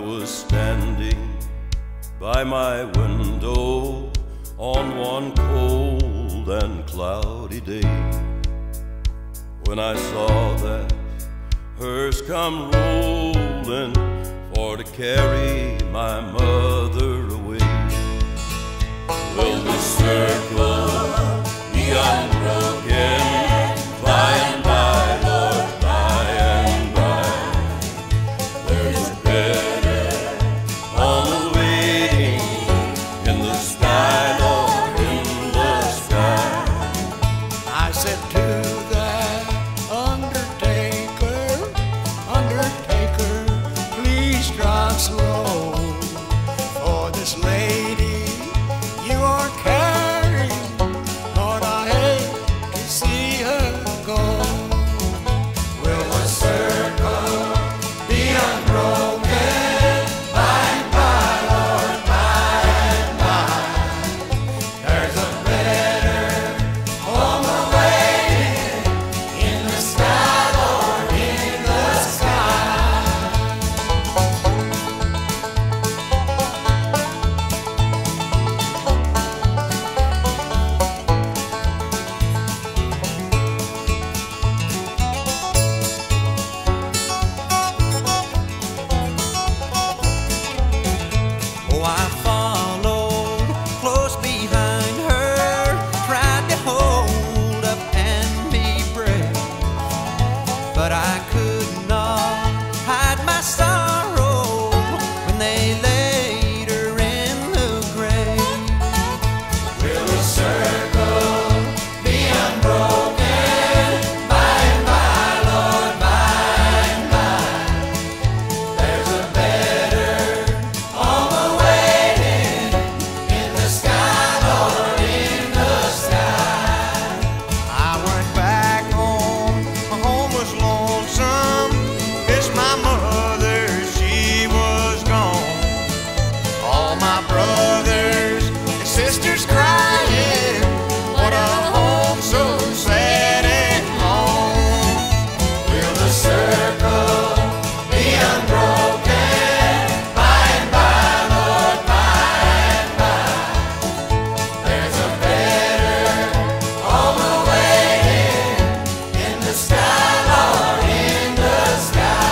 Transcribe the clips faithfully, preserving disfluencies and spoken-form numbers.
was standing by my window on one cold and cloudy day, when I saw that hearse come rolling for to carry my mother away. Will the circle be unbroken by and by, Lord, by and by? There's a better home waiting in the sky, Lord, in the sky. I said to that undertaker, undertaker, please drive slow, for this lady you are carrying, Lord, I hate to see her go. Will the circle be unbroken by and by, Lord, by and by? There's a better home awaiting in the sky, Lord, in the sky. Oh, I followed close behind her, tried to hold up and be brave, but I could not hide my sorrow when they laid her in the grave. Will the circle be unbroken by and by, Lord, by and by? There's a better home awaiting in the sky, Lord, in the sky. I went back home, my home was lonesome, missed my mother, she was gone. All my brothers and sisters crying, what a home so sad and lone. Will the circle be unbroken by and by, Lord, by and by? There's a better home awaiting in the sky, Lord, in the sky.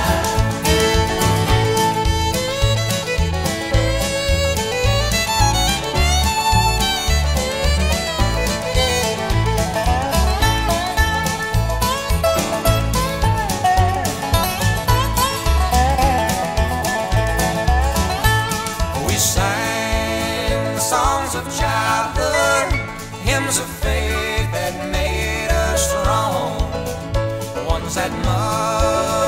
We sang songs of childhood, hymns of faith that made us strong, ones that mother